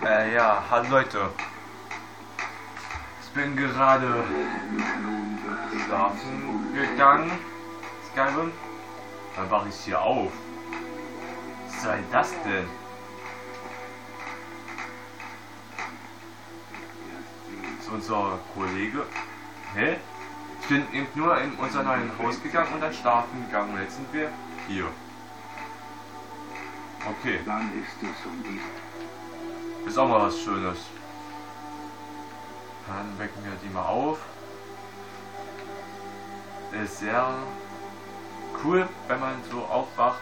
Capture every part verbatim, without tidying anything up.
Äh, ja, hallo Leute. Ich bin gerade schlafen gegangen. Skyrim. Dann wache ich hier auf. Was sei das denn? Das ist unser Kollege. Hä? Ich bin eben nur in unser neues Haus gegangen und dann schlafen gegangen. Und jetzt sind wir hier. Okay. Wann ist es um die... Ist auch mal was Schönes. Dann wecken wir die mal auf. Ist sehr cool, wenn man so aufwacht.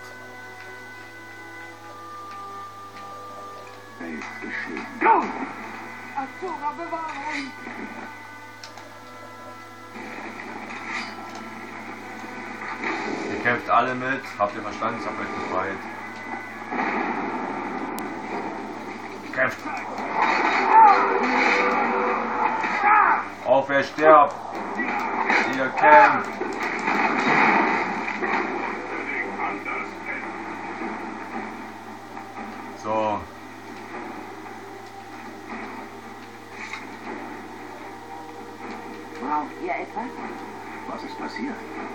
Welt geschehen. Azura, Bewahrung! Ihr kämpft alle mit. Habt ihr verstanden? Sagt euch befreit. Kämpft. Auf, wer stirbt. Ihr kämpft. So. Braucht ihr etwas? Was ist passiert?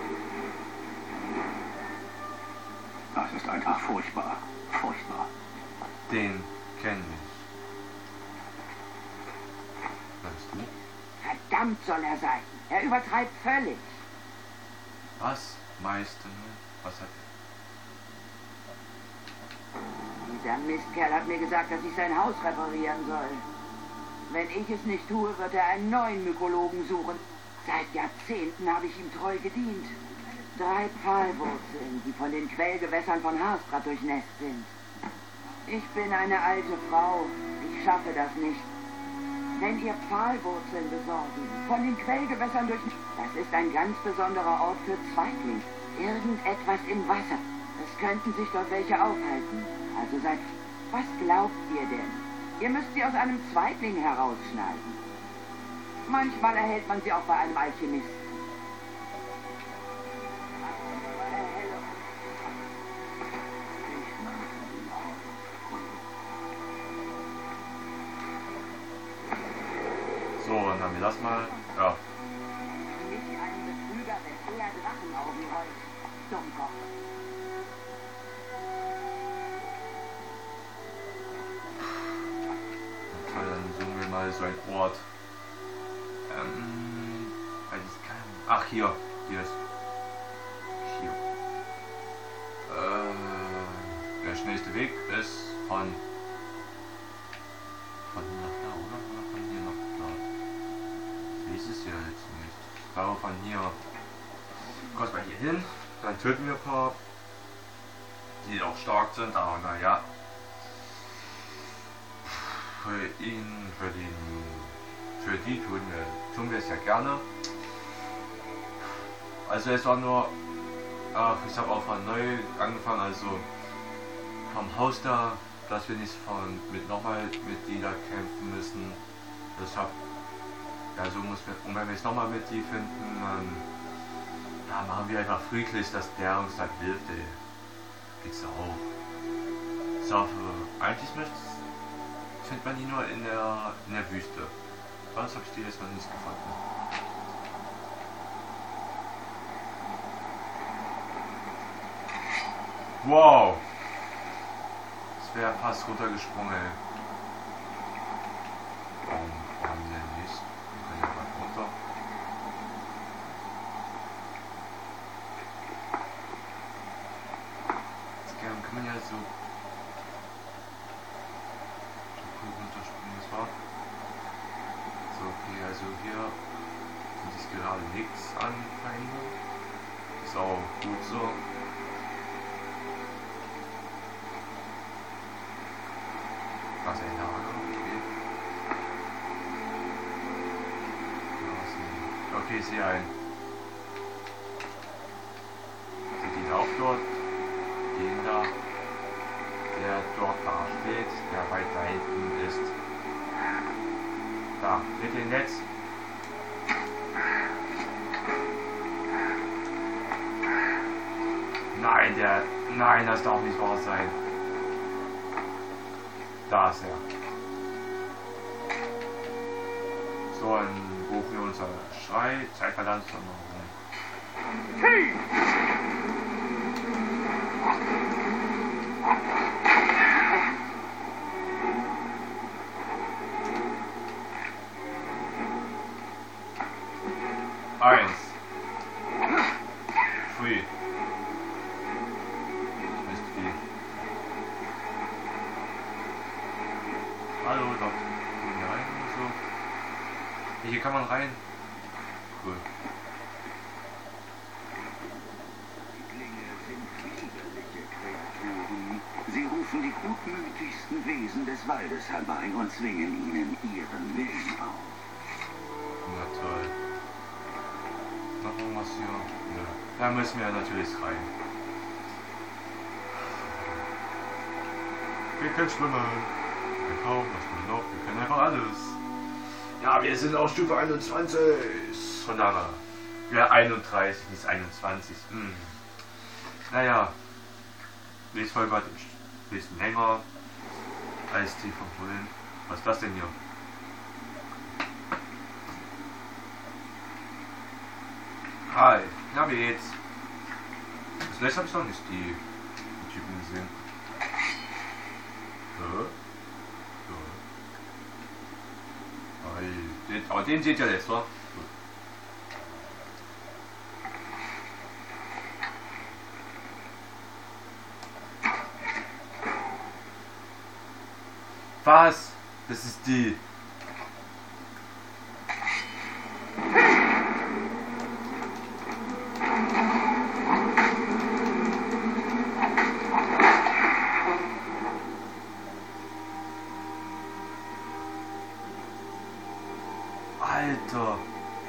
Das ist einfach furchtbar. Furchtbar. Den kenne ich. Weißt du? Verdammt soll er sein. Er übertreibt völlig. Was, Meister? Was hat Dieser Mistkerl hat mir gesagt, dass ich sein Haus reparieren soll. Wenn ich es nicht tue, wird er einen neuen Mykologen suchen. Seit Jahrzehnten habe ich ihm treu gedient. Drei Pfahlwurzeln, die von den Quellgewässern von Haarstrat durchnässt sind. Ich bin eine alte Frau. Ich schaffe das nicht. Wenn ihr Pfahlwurzeln besorgen, von den Quellgewässern durch... Das ist ein ganz besonderer Ort für Zweigling. Irgendetwas im Wasser. Es könnten sich dort welche aufhalten. Also seid... Was glaubt ihr denn? Ihr müsst sie aus einem Zweigling herausschneiden. Manchmal erhält man sie auch bei einem Alchemisten. So, dann haben wir das mal. Ja. Nicht ein Betrüger, wenn er Drachenaugen rollt. Dummkopf. Toll, dann suchen wir mal so einen Ort. Ähm. Weil ich kann. Ach, hier. Hier ist. Hier. Äh. Der schnellste Weg ist von. Von hier nach da, oder? Oder von hier nach da? Ich weiß es ja jetzt nicht. Ich glaube von hier. Kurz mal hier hin. Dann töten wir ein paar. Die auch stark sind, aber naja. Für ihn, für den, für die tun wir, tun wir es ja gerne. Also es war nur, ach, ich habe auch von neu angefangen, also vom Haus da, dass wir nicht von mit nochmal mit die da kämpfen müssen. Deshalb, ja so muss wir, und wenn wir es nochmal mit die finden, dann ja, machen wir einfach friedlich, dass der uns da hilft, ey. Geht's auch. So, eigentlich möchte findet man die nur in der, in der Wüste. Was habe ich die jetzt noch nicht gefunden? Wow! Das wäre fast runtergesprungen. Warum, warum denn nicht? Wir können ja mal runter. Jetzt kann, kann man ja so runterspringen, das war. So, okay, also hier sind es gerade nichts an Feinde. Ist auch gut so. Was ein Lager, okay. Okay, ich sehe einen. Seht ihn auch dort? Den da. Der dort da steht, der weit da hinten ist. Da, mit dem Netz. Nein, der. Nein, das darf nicht wahr sein. Da ist er. So, dann rufen wir unser Schrei, Zeitverlanz nochmal rum. Hey! Eins. Pfui. Mist, wie. Hallo, da kommen wir rein oder so. Hier kann man rein. Cool. Sie rufen die gutmütigsten Wesen des Waldes herbei und zwingen ihnen ihren Willen auf. Na toll. Noch irgendwas hier? Nö. Da müssen wir natürlich rein. Wir können schwimmen. Wir kaufen, was wir noch. Wir können einfach alles. Ja, wir sind auf Stufe einundzwanzig. Von daher. Ja, einunddreißig, nicht einundzwanzig. Hm. Naja. Nächste Folge wird ein bisschen länger als die von vorhin. Was ist das denn hier? Hi, na wie geht's? Vielleicht habe ich noch nicht die, die Typen gesehen. Hä? Ja. Den, aber den seht ihr jetzt, wa? Was? Das ist die. Alter.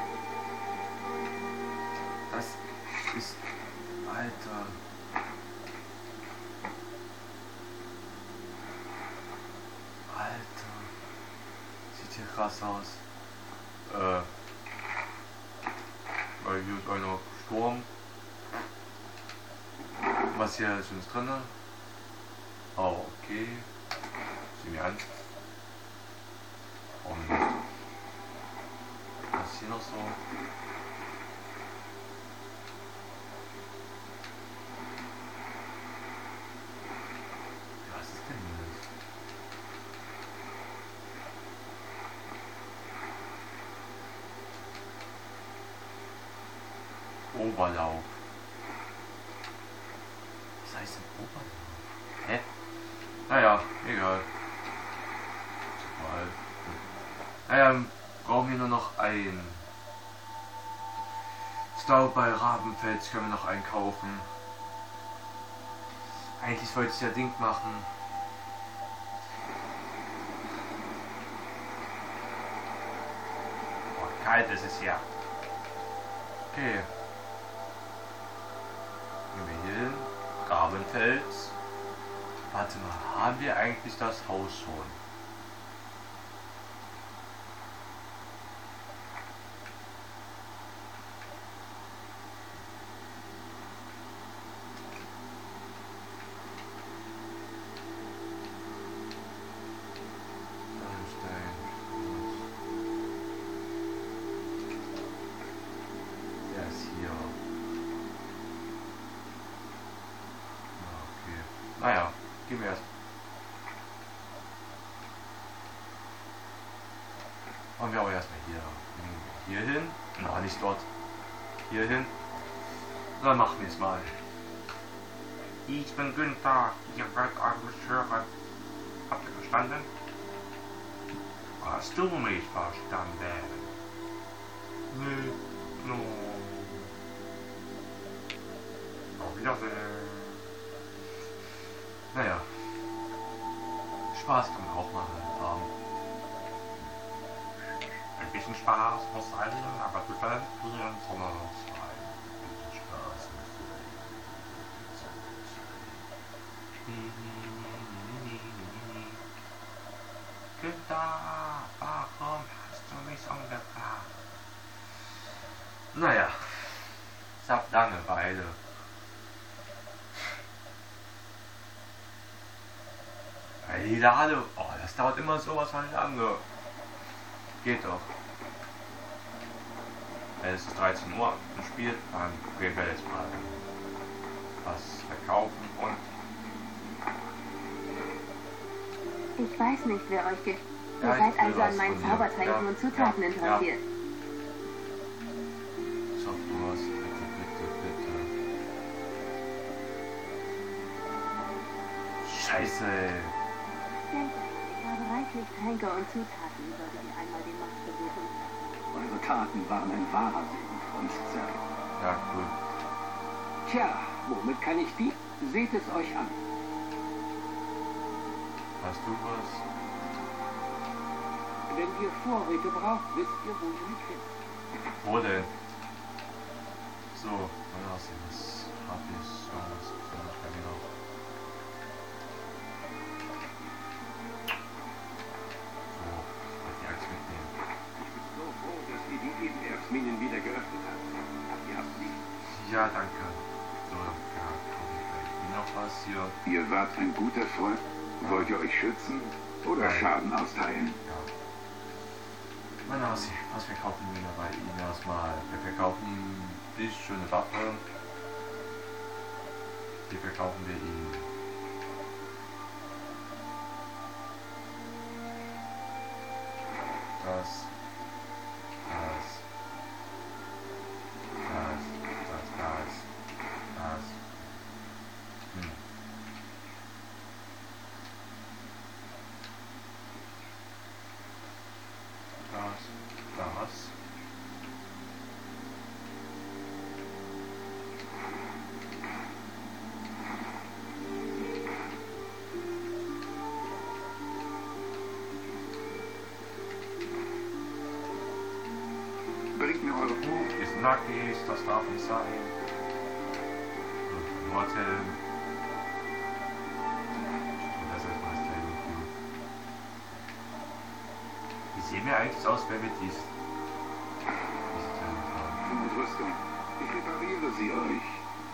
Das ist... Alter. Alter. Sieht hier krass aus. Äh. Weil hier ist einer gestorben. Was hier ist uns drin? Oh, okay. Sieh mir an. Warum nicht? Was ist hier noch so? Was ist denn das? Oberlauf. Was heißt denn Oberlauf? Hä? Naja, egal. Mal. Naja, brauchen wir nur noch ein Stau bei Rabenfels, können wir noch einkaufen. Eigentlich wollte ich ja Ding machen. Oh, kalt ist es hier. Okay. Gehen wir hier hin. Rabenfels. Warte mal, haben wir eigentlich das Haus schon? Naja, gehen wir erst. Machen wir aber erstmal hier. Hier hin. Na, nicht dort. Hier hin. Dann machen wir es mal. Ich bin Günther. Ihr werdet alles hören. Habt ihr verstanden? Hast du mich verstanden? Nö. No. Auf Wiedersehen. Naja, Spaß kann man auch mal haben. Ein bisschen Spaß muss sein, aber bitte hier im Sommer sein. Ein bisschen Spaß muss sein. Günther, warum hast du mich umgebracht? Naja, ich hab Langeweile. Die Lade, oh, das dauert immer sowas von lange. Geht doch. Es ist dreizehn Uhr im Spiel, dann werden wir jetzt mal was verkaufen und... Ich weiß nicht, wer euch geht. Ihr Ja, ich seid will also was an meinen von dir. Zaubertränken Ja, und Zutaten ja, interessiert. So, du hast bitte, bitte, bitte. Scheiße. Denkt, ich habe reichlich Tränke und Zutaten, solltet ihr einmal den Markt besuchen. Eure Taten waren ein wahrer Segen für uns Zerg. Ja, cool. Tja, womit kann ich die? Seht es euch an. Hast du was? Wenn ihr Vorräte braucht, wisst ihr, wo ihr mich findet. Wo denn? So, mal sehen, was hab ich? So, was ist denn nicht mehr genau? So, ich wollte die Axt mitnehmen. Ich bin so froh, dass ihr die Ebenerzminen wieder geöffnet habt. Ihr habt sie. Ja, danke. So, ja, wie noch was hier? Ihr wart ein guter Freund. Wollt ihr euch schützen oder Nein. Schaden austeilen? Ja. Mal aussehen, was verkaufen wir bei ihm erstmal? Wir verkaufen ihm die schöne Waffe. Die verkaufen wir ihm. Das. Das. Das. Das. Das. Das. Hm. Das. Das. Bringt mir eure... Uh, ist nackig, das darf nicht sein. Nordhelm. Das ist was da hinten. Wie sehen wir eigentlich aus, wenn wir dies. diese Teile haben? und Rüstung. Ich repariere sie euch.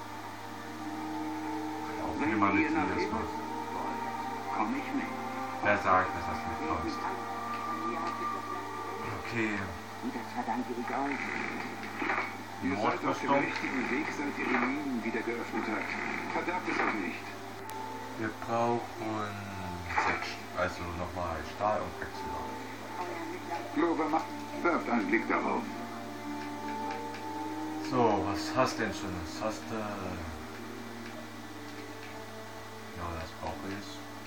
Auch Wenn wir mal mit ihr nach dir das Ebers macht. wollt, komme ich mit. Wer sagt, dass das mitkommst? Okay. Das verdanke ich euch. Ihr seid auf dem Nordrüstung. richtigen Weg, seit ihr die Minen wieder geöffnet habt. Verderbt es euch nicht. Wir brauchen sechs, also nochmal Stahl und Quecksilber. Glover, macht, werft einen Blick darauf. So, was hast denn Schönes? Hast du... Ja, das brauche ich.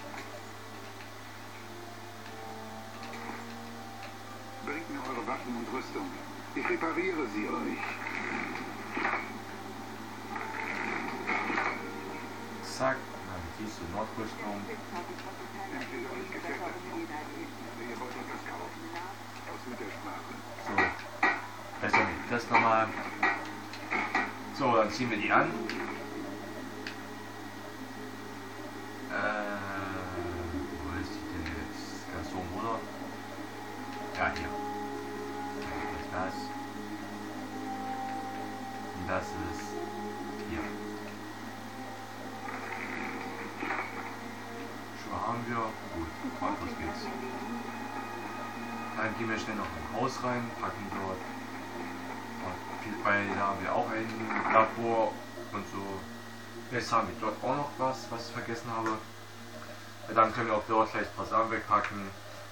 Bringt mir eure Waffen und Rüstung. Ich repariere sie euch. Zack, dann diese Nordrüstung. Entweder euch gefällt das nicht. Oder ihr wollt euch das kaufen. Aus Muttersprache. So, besser nicht. Das nochmal. So, dann ziehen wir die an. Äh, wo ist die denn jetzt? Ganz oben, oder? Ja, hier. Das ist das. Und das ist hier. Schuhe haben wir. Gut, weiter geht's. Dann gehen wir schnell noch im Haus rein, packen dort. Weil da haben wir auch ein Labor und so. Jetzt haben wir dort auch noch was, was ich vergessen habe. Dann können wir auch dort gleich ein paar Sachen wegpacken.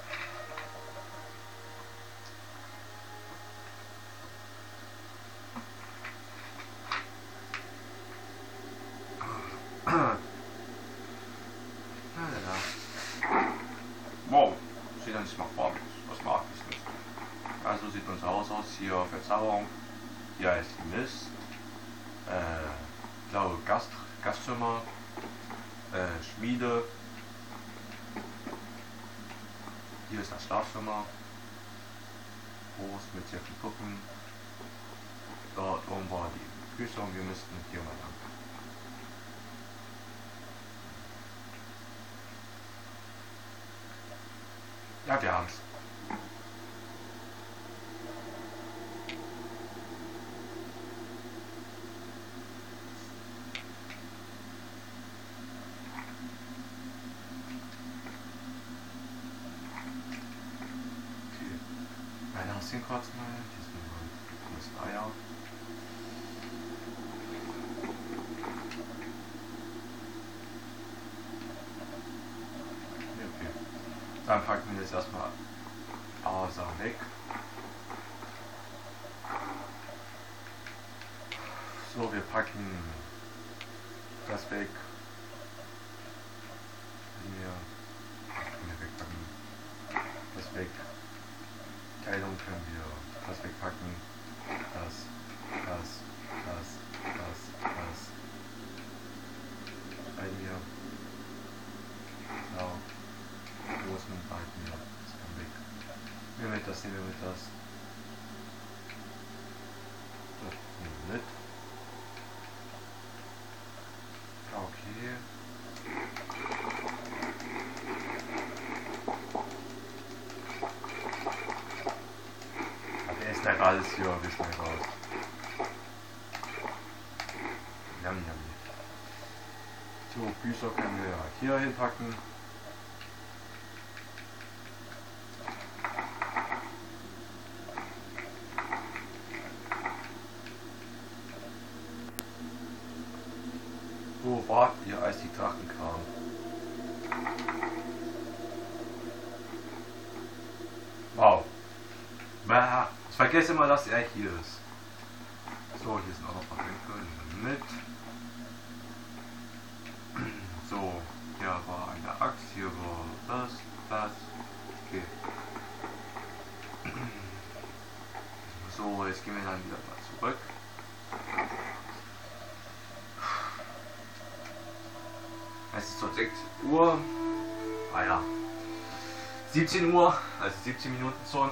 Wow, sieht dann nicht mal vor. Was mag ich nicht. Also sieht unser Haus aus. Hier Verzauberung. Hier ist die Mist. Äh, blaue Gast, Gastzimmer. Äh, Schmiede. Hier ist das Schlafzimmer. Groß mit sehr vielen Puppen. Dort oben war die Küche und wir müssten hier mal lang. Ja, wir haben's. Okay. Meine Aussehen kurz mal. Hier ist Naja. Okay. Dann packen wir jetzt erstmal Asa weg. So, wir packen das weg. Hier. Das können wir wegpacken. Das weg. Kleidung können wir das wegpacken. Das, das, das, das, das. Bei mir. So. Großen behalten wir. Das kann weg. Nehmen wir mit das, nehmen wir mit das. Das nehmen wir mit. Okay. Aber er ist halt alles hier, wir schneiden raus. Yummy, yummy. So, Bücher können wir hier hinpacken. Wo wart ihr, als die Drachen kamen? Wow. Ich vergesse immer, dass er hier ist. So, hier sind auch noch ein paar Bänke mit. So, hier war eine Axt, hier war das, das. Okay. So, jetzt gehen wir dann wieder mal zurück. Es ist so sechs Uhr. Ah ja. siebzehn Uhr, also siebzehn Minuten schon.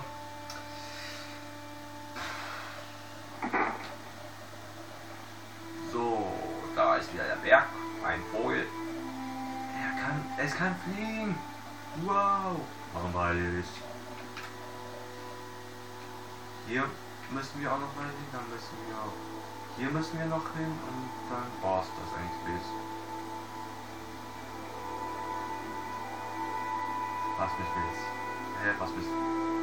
So, da ist wieder der Berg. Ein Vogel. Er kann, es kann fliegen. Wow. Langweilig. Hier müssen wir auch noch mal hin, dann müssen wir auch. Hier müssen wir noch hin und dann war's das eigentlich. Was mich willst? Hä, was bist du?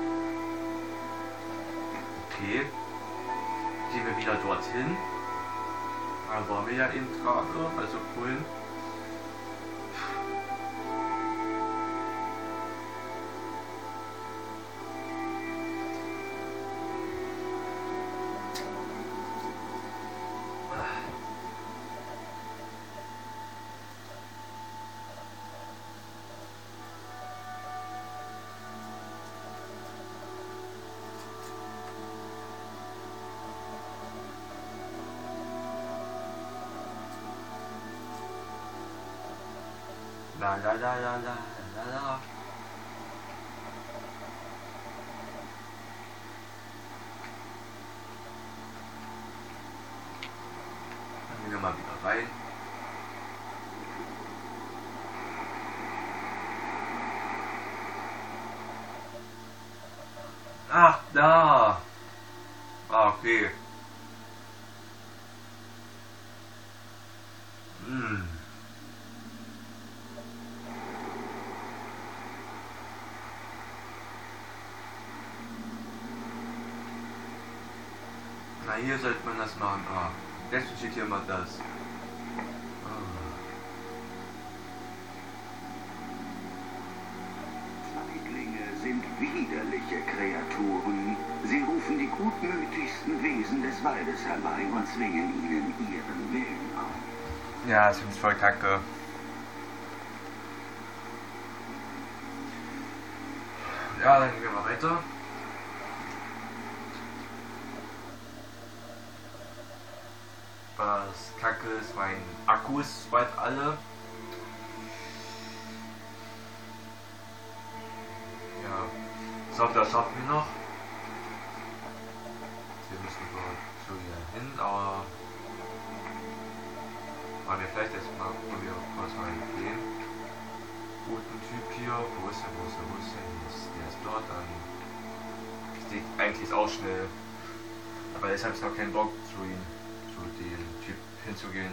Okay. Gehen wir wieder dorthin. Da waren wir ja eben gerade, also vorhin. La la la la la la la. Dann gehen wir mal wieder rein. Ach, da. Ah, okay. Hm. Na, hier sollte man das machen. Ah, jetzt steht hier mal das. Feiglinge sind widerliche Kreaturen. Sie rufen die gutmütigsten Wesen des Waldes herbei und zwingen ihnen ihren Willen auf. Ja, das finde ich voll kacke. Ja, dann gehen wir mal weiter. Was kacke ist, mein Akku ist bald alle. Ja, so, das schaffen wir noch. Hier müssen wir so hier hin, aber waren wir vielleicht erstmal, wo wir kurz mal gehen. Guten Typ hier, wo ist der, wo ist der, wo ist der? Der ist dort, dann steht eigentlich auch schnell. Aber jetzt habe ich noch keinen Bock zu ihm, zu dem Typ hinzugehen.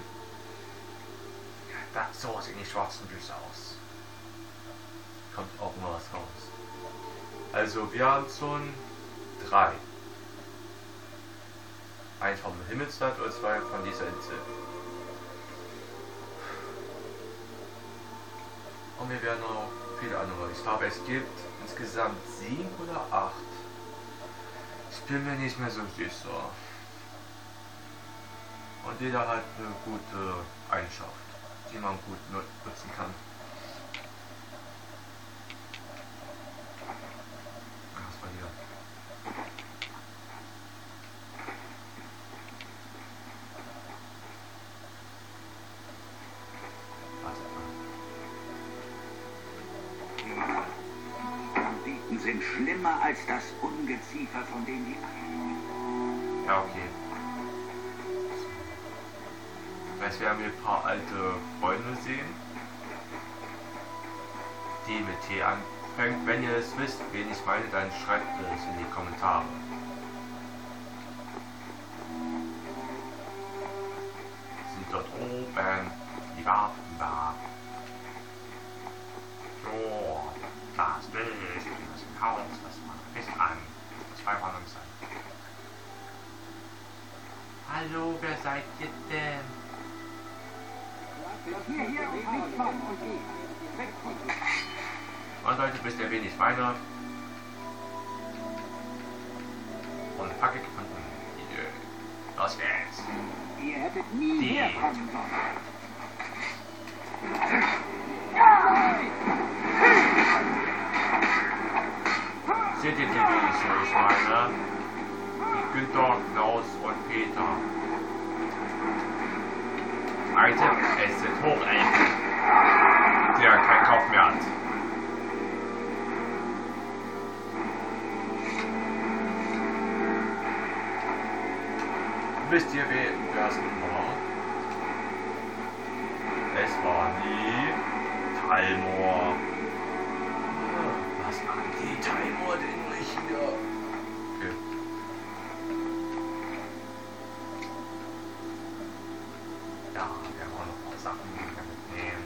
Ja, so sehen die schwarzen Bücher aus. Kommt auch immer was raus. Also wir haben schon drei. Eins vom Himmelsland oder zwei von dieser Insel. Und wir werden noch viele andere. Ich glaube, es gibt insgesamt sieben oder acht. Ich bin mir nicht mehr so sicher. Und jeder hat eine gute Eigenschaft, die man gut nutzen kann. Was war hier? Banditen sind schlimmer als das Ungeziefer, von dem die... Ja, okay. Vielleicht werden wir ein paar alte Freunde sehen, die mit T anfängt. Wenn ihr es wisst, wen ich meine, dann schreibt es in die Kommentare. Sind dort oben, die warten da. So, das Bild, das Haus, das man fest an. Zwei von uns sein. Hallo, wer seid ihr denn? Hier, hier, nicht kommen und geh. Wegziehen. Und Leute, wisst ihr, wen ich meine? Und Fackel gefunden. Yeah. Los geht's. Ihr hättet nie Die. herkommen sollen. Seht ihr die, wie ich meine? Die Günther, Klaus und Peter. Item, es sind Hochelfen, der keinen Kopf mehr hat. Wisst ihr, wer es war? Es war die Talmor. Was machen die Talmor denn nicht hier? Okay. Ja, wir haben auch noch ein paar Sachen, die wir mitnehmen.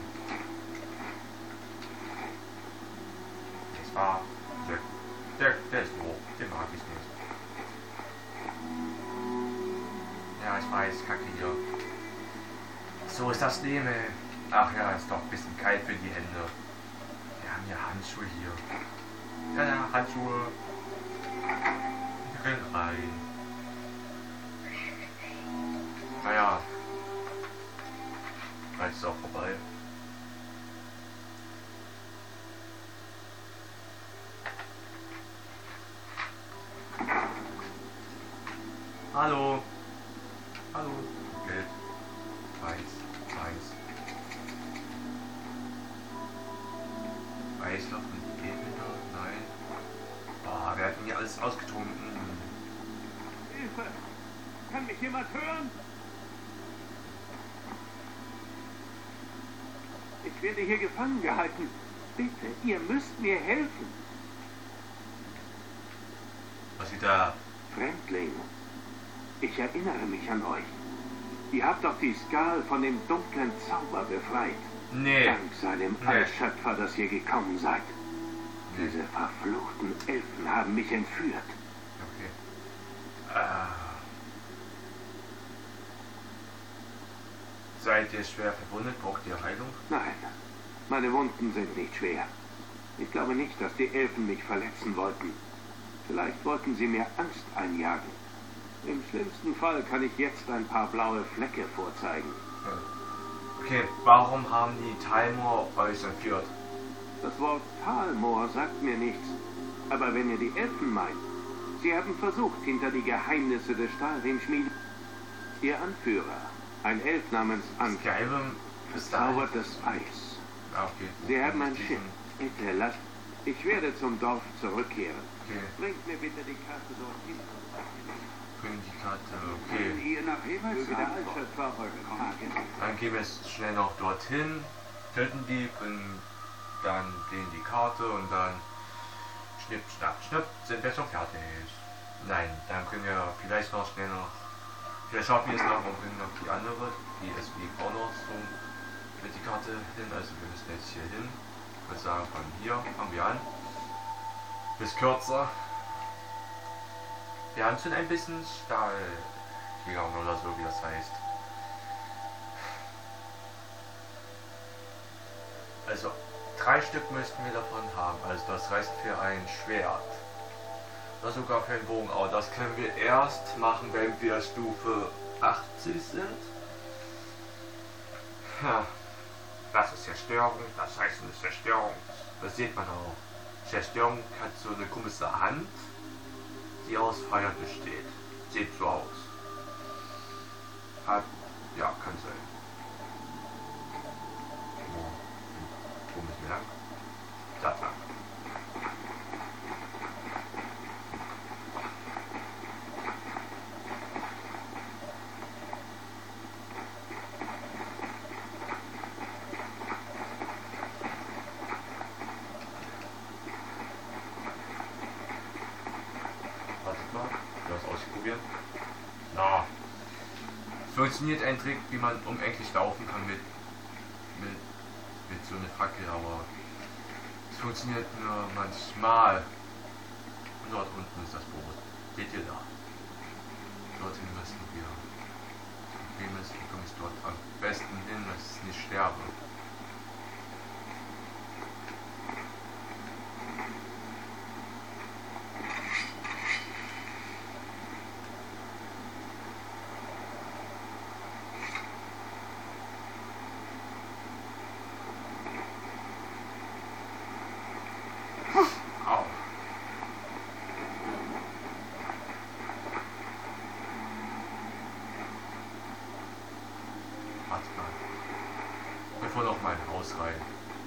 Das war der, der, der ist doof, den mag ich nicht. Ja, ich weiß, kacke hier. So ist das Leben. Ach ja, ist doch ein bisschen kalt für die Hände. Wir haben ja Handschuhe hier. Ja, ja, Handschuhe. Grill rein. Naja. Gleich ist auch vorbei. Hallo. Hallo. Geld. Weiß. Weiß. Weißloch und Ebenbinder? Nein. Boah, wir hatten hier alles ausgetrunken. Hilfe! Kann mich jemand hören? Ich werde hier gefangen gehalten. Bitte, ihr müsst mir helfen. Was sieht da? Fremdling, ich erinnere mich an euch. Ihr habt doch die Skal von dem dunklen Zauber befreit. Nee. Dank seinem Nee. Allschöpfer, dass ihr gekommen seid. Diese verfluchten Elfen haben mich entführt. Okay. Äh. Seid ihr schwer verwundet? Braucht ihr Heilung? Nein, meine Wunden sind nicht schwer. Ich glaube nicht, dass die Elfen mich verletzen wollten. Vielleicht wollten sie mir Angst einjagen. Im schlimmsten Fall kann ich jetzt ein paar blaue Flecke vorzeigen. Okay, warum haben die Talmor euch entführt? Das Wort Talmor sagt mir nichts. Aber wenn ihr die Elfen meint, sie haben versucht, hinter die Geheimnisse des Stahlriemenschmiedes. Ihr Anführer, ein Elf namens Anker, Skyrim ist da. zaubert das Eis. Ah, okay. Sie haben ein Diesen- Schiff. Bitte lasst. Ich werde zum Dorf zurückkehren. Okay, Bringt mir bitte die Karte dorthin. bringen die Karte. Okay. ihr nach Himmels der Allschöpfer eure Tage. Dann gehen wir jetzt schnell noch dorthin, töten die, bringen dann denen die Karte und dann schnipp, schnapp, schnipp, sind wir schon fertig. Nein, dann können wir vielleicht noch schnell noch, vielleicht schaffen wir es noch und bringen noch die andere, die ist wie auch noch so mit die Karte hin, also wir müssen jetzt hier hin. Ich würde sagen, von hier fangen wir an. Bis kürzer. Wir haben schon ein bisschen Stahl. gegangen oder so, wie das heißt. Also drei Stück müssten wir davon haben, also das reicht für ein Schwert. Oder sogar für einen Bogen, aber das können wir erst machen, wenn wir Stufe achtzig sind. Ja, das ist Zerstörung, das heißt eine Zerstörung. Das sieht man auch. Zerstörung hat so eine komische Hand, die aus Feuer besteht. Sieht so aus. Hat, ja, kann sein. Wo, wo müssen wir lang? Da lang. Na, funktioniert ein Trick, wie man unendlich laufen kann mit, mit, mit so einer Fackel, aber es funktioniert nur manchmal. Und dort unten ist das Boot. Seht ihr da? Dorthin müssen wir. Das Problem ist, wie komme ich dort am besten hin, dass ich nicht sterbe. Bevor noch mal ein Haus rein.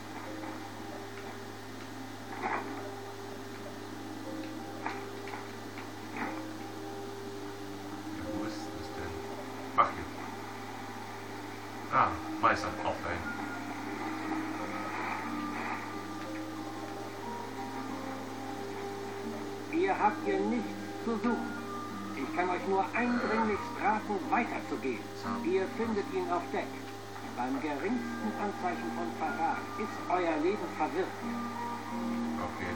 Ja, wo ist das denn? Ach hier. Ah, Meister, offline. Ihr habt hier nichts zu suchen. Ich kann euch nur eindringlichst raten, weiterzugehen. Ihr findet ihn auf Deck. Beim geringsten Anzeichen von Verrat ist euer Leben verwirrt. Okay.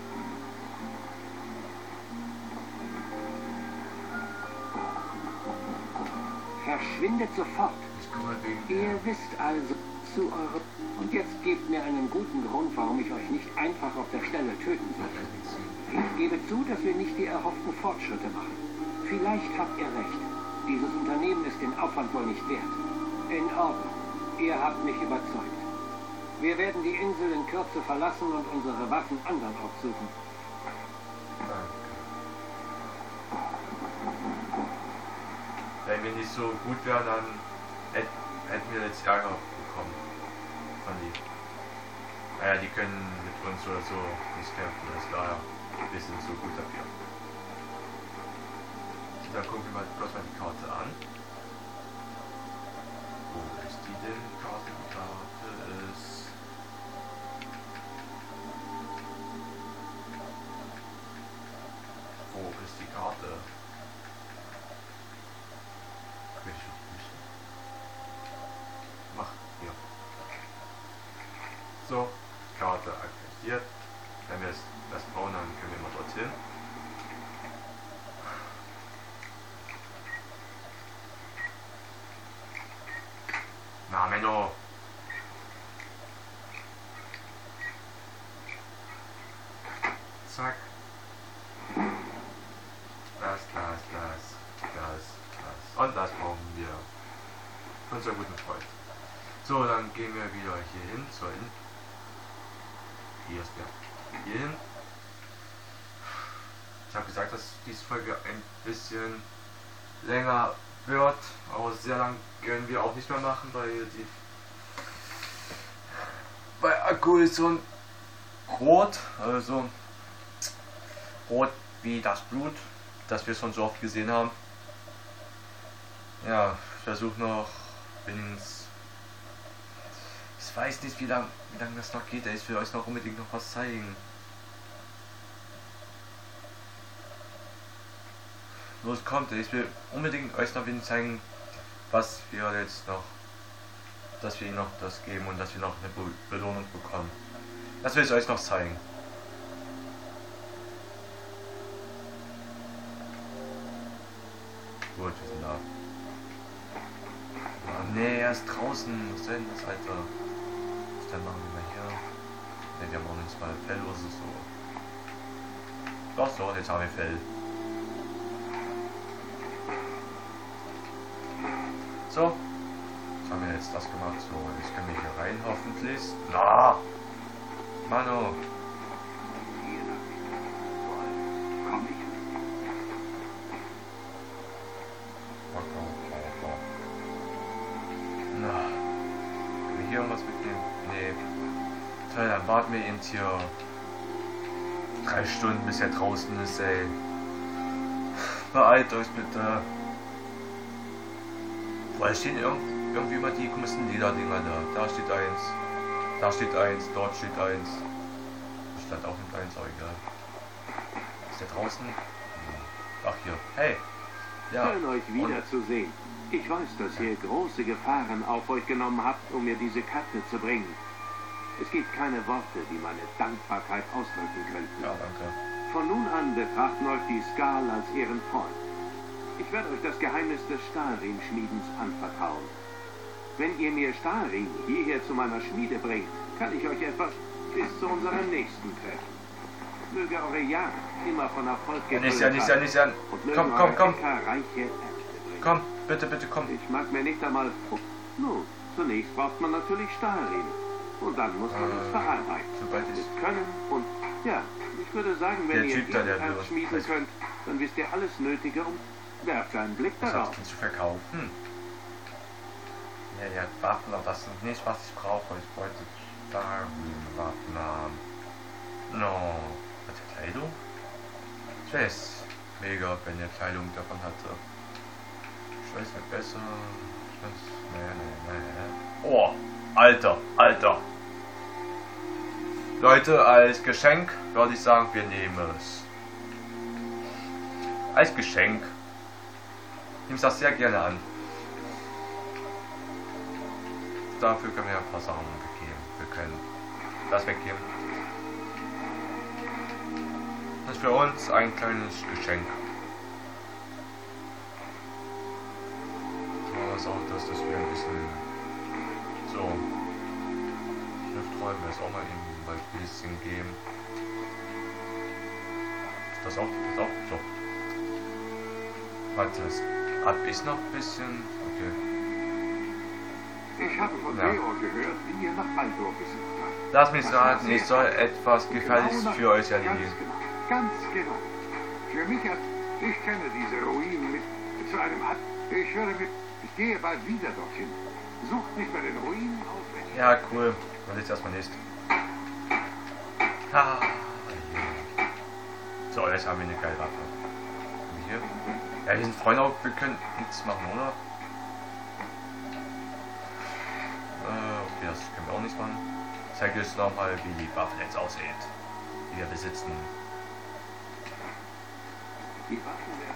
Verschwindet sofort. Ich komme wegen Ihr wisst also zu eurem... Und jetzt gebt mir einen guten Grund, warum ich euch nicht einfach auf der Stelle töten soll. Ich gebe zu, dass wir nicht die erhofften Fortschritte machen. Vielleicht habt ihr recht. Dieses Unternehmen ist den Aufwand wohl nicht wert. In Ordnung. Ihr habt mich überzeugt. Wir werden die Insel in Kürze verlassen und unsere Waffen andernorts suchen. Danke. Wenn wir nicht so gut wären, dann hätten wir jetzt Ärger bekommen. Von die. Naja, die können mit uns oder so nicht kämpfen, das ist daher wir sind so gut dafür. Dann gucken wir mal kurz mal die Karte an. Wo ist die denn? Die Karte, die Karte ist... Wo ist die Karte? Will ich noch nicht. Mach, hier. So, Karte aktiviert. Wenn wir das bauen, dann können wir mal dorthin. Na, Menno. Zack. Das, das, das, das, das. Und das brauchen wir. Unser guten Freund. So, dann gehen wir wieder hier hin, zur hin. Hier ist der. Hier hin. Ich habe gesagt, dass diese Folge ein bisschen länger wird, aber sehr lang können wir auch nicht mehr machen, weil die weil Akku ist so rot, also rot wie das Blut, das wir schon so oft gesehen haben. Ja, ich versuche noch wenigstens, ich weiß nicht, wie lange wie lang das noch geht, ich will euch noch unbedingt noch was zeigen. Los, kommt, ich will unbedingt euch noch wenig zeigen, was wir jetzt noch, dass wir ihnen noch das geben und dass wir noch eine Be Belohnung bekommen. Das will ich euch noch zeigen. Gut, wir sind da. Oh, nee, er ist draußen. Was denn das, Alter? Was denn machen wir mal hier? Ne, wir haben auch nicht mal Fell oder so. Doch, so, jetzt haben wir Fell. So. Jetzt haben wir jetzt das gemacht. So, jetzt können wir hier rein, hoffentlich. Na! Mano! Komm ich. Na. Können wir hier irgendwas mitnehmen? Nee. Toll, dann warten wir eben hier drei Stunden, bis er draußen ist, ey. Beeilt euch bitte. Weil stehen irgendwie, irgendwie immer die komischen Lieder-Dinger da. Da steht eins. Da steht eins, dort steht eins. Da stand auch mit eins, aber egal. Ist der draußen? Ach hier. Hey! Ja. Schön, euch wiederzusehen. Ich weiß, dass ihr große Gefahren auf euch genommen habt, um mir diese Karte zu bringen. Es gibt keine Worte, die meine Dankbarkeit ausdrücken könnten. Ja, danke. Von nun an betrachten euch die Skal als ihren Freund. Ich werde euch das Geheimnis des Stahlriemenschmiedens anvertrauen. Wenn ihr mir Stahlriemen hierher zu meiner Schmiede bringt, kann ich euch etwas bis zu unserem nächsten Treffen. Möge eure Jagd immer von Erfolg Ja, nicht gekrönt ja, nicht ja, nicht ja. und mögen Komm, komm, eure komm. Äcker reiche Ernte bringen. Komm, bitte, bitte, komm. Ich mag mir nicht einmal... Nun, zunächst braucht man natürlich Stahlriemen. Und dann muss man es Äh, verarbeiten. sobald ich... Mit Können und... Ja, ich würde sagen, wenn Der ihr Typ da, der ebenfalls will- schmieden weiß- könnt, dann wisst ihr alles Nötige um... Werft einen Blick Was darauf. hast du zu verkaufen? Ja, ja, Waffen, aber das ist nicht, was ich brauche. Ich wollte Stahlriemenwaffen haben. No. Hat der Kleidung? Ich weiß mega, wenn er Kleidung davon hatte. Ich weiß nicht besser. Ich weiß. Nee, nee, nee. Oh, Alter, Alter. Leute, als Geschenk würde ich sagen, wir nehmen es. Als Geschenk. Ich nehme das sehr gerne an. Dafür können wir ein paar Sachen weggeben. Wir können das weggeben. Das ist für uns ein kleines Geschenk. Aber es auch das, dass wir ein bisschen so Schriftrollen wir es auch mal eben ein bisschen geben. Das auch, das auch, so. Warte, das hab ich noch ein bisschen. Okay. Ich habe von Ja. Leo gehört, wie ihr nach Baldor besucht habt. Lass mich Das war raten, sehr ich soll toll. etwas Und Gefährliches genau nach- für euch Ganz erledigen. genau. Ganz genau. Für mich hat... Ich kenne diese Ruinen mit... Zu einem... Ad ich höre mit... Ich gehe bald wieder dorthin. Sucht mich bei den Ruinen auf, wenn ihr... Ja, cool. Dann ist erstmal nicht. Ha. So, jetzt haben wir eine geile Waffe. Und hier. Ja, wir sind Freunde, aber wir können nichts machen, oder? Äh, okay, das können wir auch nicht machen. Ich zeige euch nochmal, wie die Waffe jetzt aussieht. Die wir besitzen. Die Waffen werden...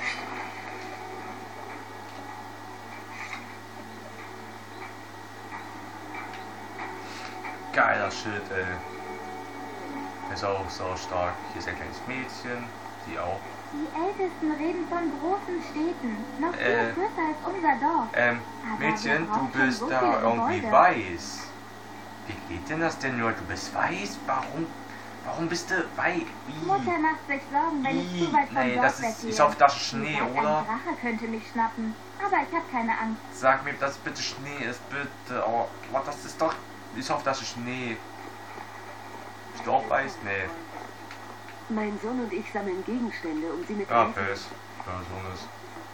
Geiler Schild, ey. Ist auch so stark. Hier ist ein kleines Mädchen, die auch. Die Ältesten reden von großen Städten, noch viel Äh. größer als unser Dorf. Ähm, Aber Mädchen, wir du brauchen schon bist so da viele irgendwie Gebäude. weiß. Wie geht denn das denn nur? Du bist weiß? Warum? Warum bist du weiß? Mutter macht sich Sorgen, wenn ich zu weit vom Nee, Dorf das ist, weggehe. ich hoffe, das ist Sie Schnee, sagt, oder? Ein Drache könnte mich schnappen, aber ich habe keine Angst. Sag mir, dass bitte Schnee ist, bitte. Oh, oh, das ist doch... Ich hoffe, das ist Schnee. Ist doch weiß? Nee. Mein Sohn und ich sammeln Gegenstände, um sie mit Ja, Reisen- Pech. Ja, so ist.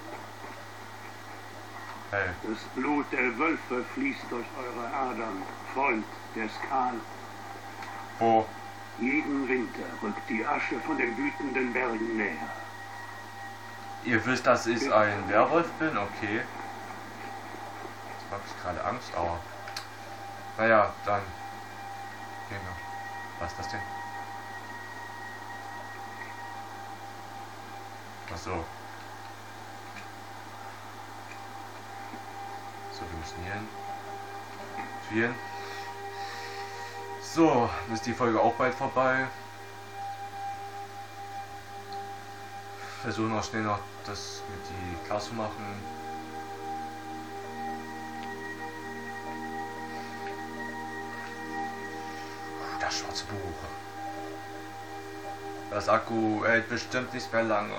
Hey. Das Blut der Wölfe fließt durch eure Adern, Freund der Skal. Wo? Jeden Winter rückt die Asche von den wütenden Bergen näher. Ihr wisst, dass ich ein Werwolf bin? Okay. Jetzt habe ich gerade Angst, aber... Naja, dann... Gehen wir. Was ist das denn? Achso. So, wir müssen hier hin. Spielen. So, dann ist die Folge auch bald vorbei. versuche noch schnell noch das mit die klar zu machen. Das schwarze Buch. Das Akku hält bestimmt nicht mehr lange.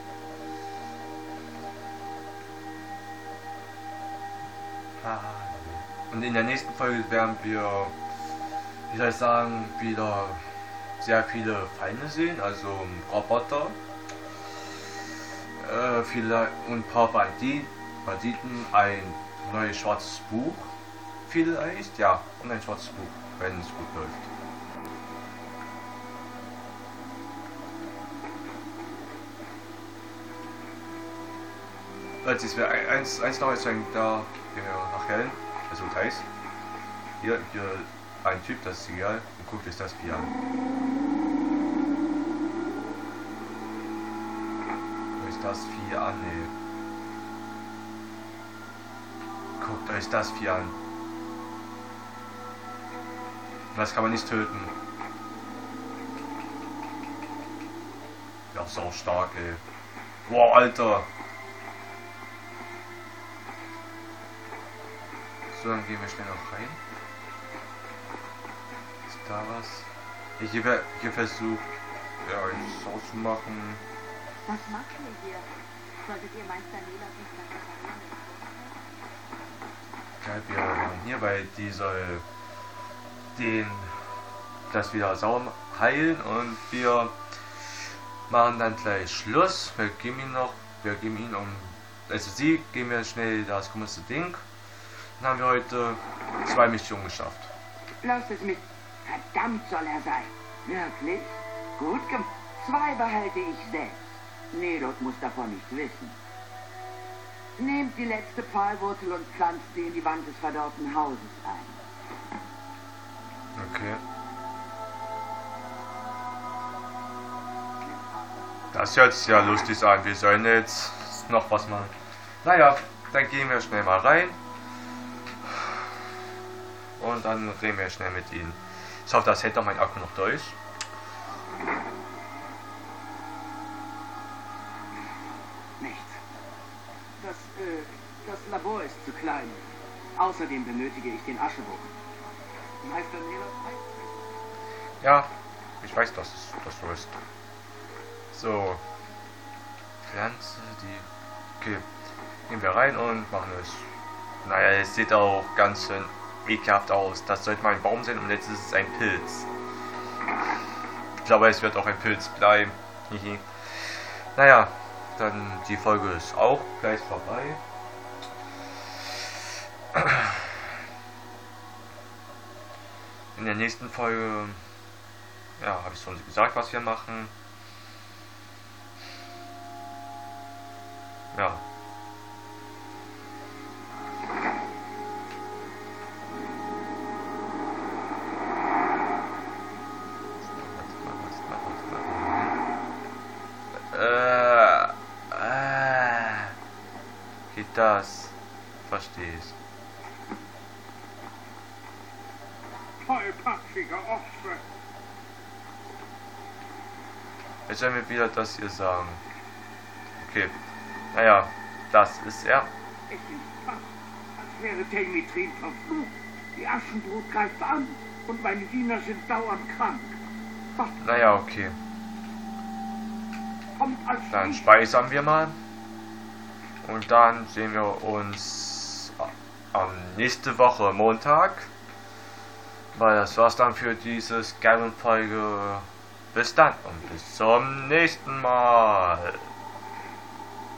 Und in der nächsten Folge werden wir, wie soll ich sagen, wieder sehr viele Feinde sehen, also Roboter, äh, viele und ein paar Banditen, Banditen, ein neues schwarzes Buch, vielleicht, ja, und ein schwarzes Buch, wenn es gut läuft. Als ich mir eins, eins noch zeigen, da gehen wir nachher hin, also heißt, hier, hier ein Typ, das ist egal, und guckt euch das Vieh an. Guckt euch das Vieh an, nee. Guckt euch das Vieh an. Das kann man nicht töten. Ja, ist auch stark, ey. Boah, Alter. So, dann gehen wir schnell noch rein. Ist da was? Ich hier, hier versucht, ja, ein Sau zu machen. Was macht ihr hier? Solltet ihr Meister Nelas nicht reparieren? Ja, wir waren hier, weil die soll den das wieder sauer heilen und wir machen dann gleich Schluss. Wir geben ihn noch, wir geben ihn um, also sie geben wir schnell das komische Ding. Dann haben wir heute zwei Missionen geschafft. Lasst es mit. Verdammt soll er sein. Wirklich? Gut gemacht. Zwei behalte ich selbst. Nedot muss davon nichts wissen. Nehmt die letzte Pfahlwurzel und pflanzt sie in die Wand des verdorrten Hauses ein. Okay. Das hört sich ja lustig an. Wir sollen jetzt noch was machen. Naja, dann gehen wir schnell mal rein. Und dann reden wir schnell mit ihnen. Ich hoffe, das hält doch mein Akku noch durch. Nichts. Das, äh, das Labor ist zu klein. Außerdem benötige ich den Aschebogen. Meister Nelas heißt. Ja, ich weiß, dass es das so ist. So. Pflanze, die. Okay. Gehen wir rein und machen es. Naja, es sieht auch ganz schön ekelhaft aus. Das sollte mal ein Baum sein und jetzt ist es ein Pilz. Ich glaube, es wird auch ein Pilz bleiben. Naja, dann die Folge ist auch gleich vorbei. In der nächsten Folge, ja, habe ich schon gesagt, was wir machen. Ja. Äh, äh, geht das? Verstehe ich. Tollpatschige Ochse. Jetzt sollen wir wieder das hier sagen. Okay. Naja, das ist er. Ich bin fast, als wäre Demetrin verflucht. Die Aschenbrut greift an und meine Diener sind dauernd krank. Gott, Naja, okay. kommt als Dann Licht. speichern wir mal. Und dann sehen wir uns am nächste Woche Montag. Weil das war's dann für diese Skyrim-Folge. Bis dann und bis zum nächsten Mal.